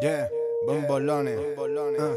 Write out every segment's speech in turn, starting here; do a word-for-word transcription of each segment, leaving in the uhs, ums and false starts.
Yeah, bombolones. Uh.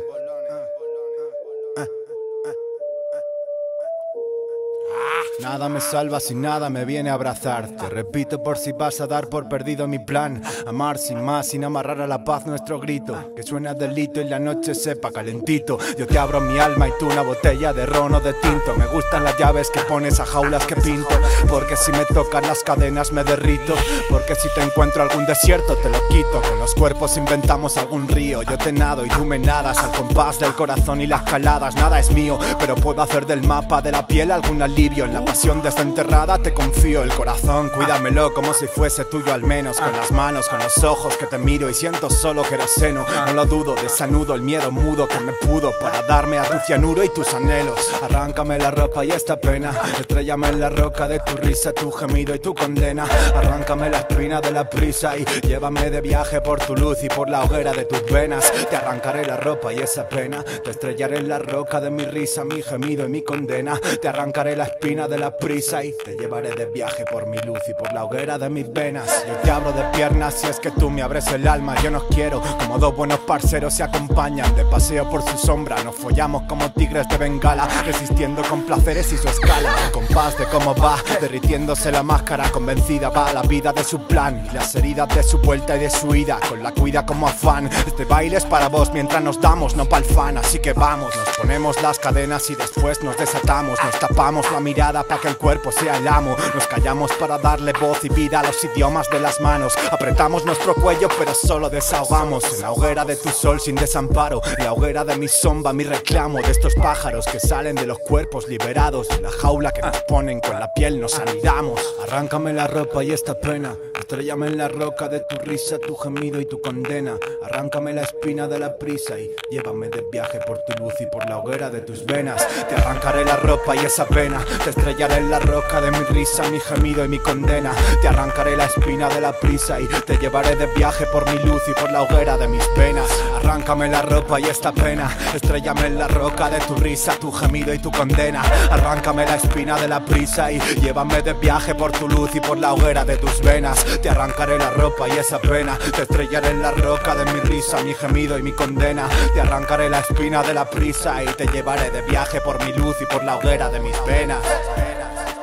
Nada me salva si nada me viene a abrazar. Te repito por si vas a dar por perdido mi plan. Amar sin más, sin amarrar a la paz nuestro grito. Que suena delito y la noche sepa calentito. Yo te abro mi alma y tú una botella de ron o de tinto. Me gustan las llaves que pones a jaulas que pinto. Porque si me tocan las cadenas me derrito. Porque si te encuentro algún desierto te lo quito. Con los cuerpos inventamos algún río. Yo te nado y tú me nadas al compás del corazón y las caladas. Nada es mío, pero puedo hacer del mapa de la piel algún alivio. En la pasión desenterrada te confío el corazón. Cuídamelo como si fuese tuyo al menos. Con las manos, con los ojos que te miro y siento solo queroseno. No lo dudo, desanudo el miedo mudo que me pudo para darme a tu cianuro y tus anhelos. Arráncame la ropa y esta pena. Estrellame en la roca de tu risa, tu gemido y tu condena. Arráncame la espina de la prisa y llévame de viaje por tu luz y por la hoguera de tus venas. Te arrancaré la ropa y esa pena. Te estrellaré en la roca de mi risa, mi gemido y mi condena. Te arrancaré la espina de la prisa y te llevaré de viaje por mi luz y por la hoguera de mis venas. Yo te abro de piernas si es que tú me abres el alma. Yo nos quiero como dos buenos parceros se acompañan de paseo por su sombra. Nos follamos como tigres de Bengala, resistiendo con placeres y su escala. El compás de cómo va, derritiéndose la máscara. Convencida va la vida de su plan y las heridas de su vuelta y de su ida. Con la cuida como afán. Este baile es para vos mientras nos damos, no pa'l fan. Así que vamos, nos ponemos las cadenas y después nos desatamos. Nos tapamos la mirada para que el cuerpo sea el amo. Nos callamos para darle voz y vida a los idiomas de las manos. Apretamos nuestro cuello pero solo desahogamos. En la hoguera de tu sol sin desamparo. La hoguera de mi sombra, mi reclamo. De estos pájaros que salen de los cuerpos liberados. En la jaula que nos ponen con la piel nos anidamos. Arráncame la ropa y esta pena. Estrellame en la roca de tu risa, tu gemido y tu condena. Arráncame la espina de la prisa y llévame de viaje por tu luz y por la hoguera de tus venas. Te arrancaré la ropa y esa pena. Te estrellaré en la roca de mi risa, mi gemido y mi condena. Te arrancaré la espina de la prisa y te llevaré de viaje por mi luz y por la hoguera de mis venas. Arráncame la ropa y esta pena. Estrellame en la roca de tu risa, tu gemido y tu condena. Arráncame la espina de la prisa y llévame de viaje por tu luz y por la hoguera de tus venas. Te arrancaré la ropa y esa pena. Te estrellaré en la roca de mi risa, mi gemido y mi condena. Te arrancaré la espina de la prisa y te llevaré de viaje por mi luz y por la hoguera de mis venas.